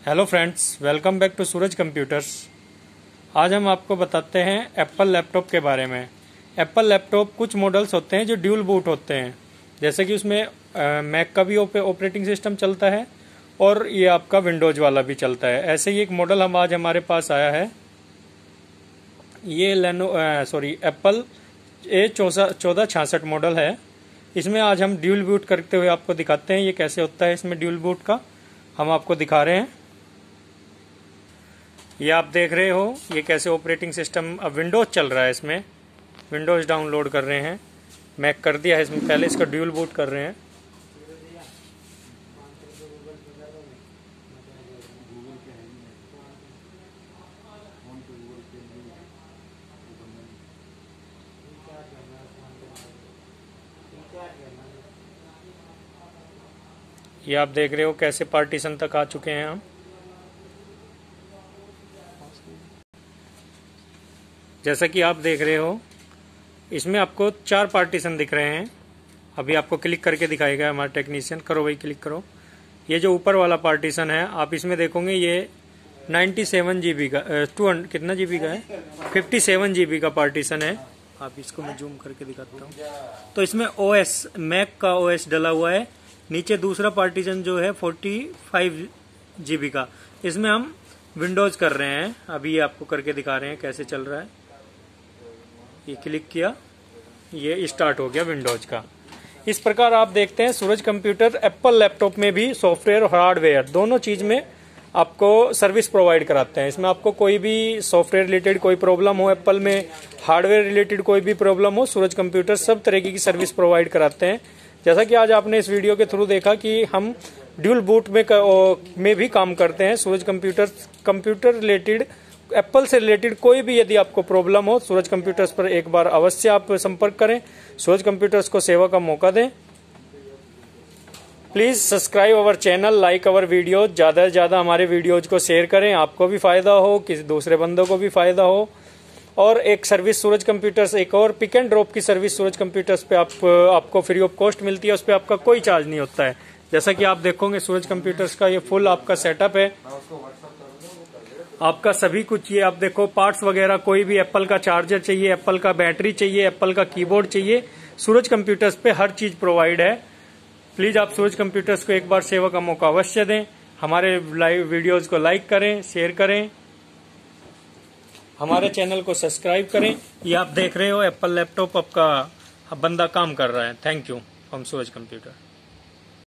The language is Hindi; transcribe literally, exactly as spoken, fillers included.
Hello friends, welcome back to Suraj computers. आज हम आपको बताते हैं एप्पल लैपटॉप के बारे में। एप्पल लैपटॉप कुछ मॉडल्स होते हैं जो ड्यूल बूट होते हैं, जैसे कि उसमें मैक का भी ऑपरेटिंग सिस्टम चलता है और ये आपका विंडोज वाला भी चलता है। ऐसे ही एक मॉडल हम आज हमारे पास आया है, ये लेनो सॉरी एप्पल ए चौदह छियासठ मॉडल है। इसमें आज हम ड्यूल बूट करते हुए आपको दिखाते हैं ये कैसे होता है। इसमें ड्यूल बूट का हम आपको दिखा रहे हैं। ये आप देख रहे हो ये कैसे ऑपरेटिंग सिस्टम, अब विंडोज चल रहा है, इसमें विंडोज डाउनलोड कर रहे हैं। मैक कर दिया है इसमें, पहले इसका ड्यूल बूट कर रहे हैं। ये आप देख रहे हो कैसे पार्टीशन तक आ चुके हैं हम। जैसा कि आप देख रहे हो इसमें आपको चार पार्टीशन दिख रहे हैं। अभी आपको क्लिक करके दिखाएगा हमारा टेक्नीशियन। करो भाई, क्लिक करो। ये जो ऊपर वाला पार्टीशन है आप इसमें देखोगे ये सत्तानवे जीबी का टू कितना जीबी का है, सत्तावन जीबी का पार्टीशन है। आप इसको मैं जूम करके दिखाता हूँ। तो इसमें ओएस मैक का ओएस डला हुआ है। नीचे दूसरा पार्टीशन जो है पैंतालीस जीबी का, इसमें हम विंडोज कर रहे हैं। अभी ये आपको करके दिखा रहे हैं कैसे चल रहा है। ये क्लिक किया, ये स्टार्ट हो गया विंडोज का। इस प्रकार आप देखते हैं सूरज कंप्यूटर एप्पल लैपटॉप में भी सॉफ्टवेयर और हार्डवेयर दोनों चीज में आपको सर्विस प्रोवाइड कराते हैं। इसमें आपको कोई भी सॉफ्टवेयर रिलेटेड कोई प्रॉब्लम हो, एप्पल में हार्डवेयर रिलेटेड कोई भी प्रॉब्लम हो, सूरज कंप्यूटर सब तरह की सर्विस प्रोवाइड कराते हैं। जैसा कि आज आपने इस वीडियो के थ्रू देखा कि हम ड्यूल बूट में में भी काम करते हैं। Suraj computer computer related Apple से रिलेटेड कोई भी यदि आपको प्रॉब्लम हो, सूरज कंप्यूटर्स पर एक बार अवश्य आप संपर्क करें। सूरज कंप्यूटर्स को सेवा का मौका दें। Please subscribe our channel, like our video, ज्यादा से ज्यादा हमारे वीडियोज को शेयर करें। आपको भी फायदा हो, किसी दूसरे बंदों को भी फायदा हो। और एक सर्विस सूरज कंप्यूटर्स, एक और पिक एंड ड्रॉप की सर्विस सूरज कंप्यूटर्स पे आप आपको फ्री ऑफ कॉस्ट मिलती है। उस पर आपका कोई चार्ज नहीं होता है। जैसा कि आप देखोगे सूरज कंप्यूटर्स का ये फुल आपका सेटअप है। आपका सभी कुछ ये आप देखो पार्ट्स वगैरह, कोई भी एप्पल का चार्जर चाहिए, एप्पल का बैटरी चाहिए, एप्पल का कीबोर्ड चाहिए, सूरज कंप्यूटर्स पे हर चीज प्रोवाइड है। प्लीज आप सूरज कंप्यूटर्स को एक बार सेवा का मौका अवश्य दें। हमारे लाइव वीडियोज को लाइक करें, शेयर करें, हमारे चैनल को सब्सक्राइब करें। ये आप देख रहे हो एप्पल लैपटॉप आपका बंदा काम कर रहा है। Thank you from Suraj computer.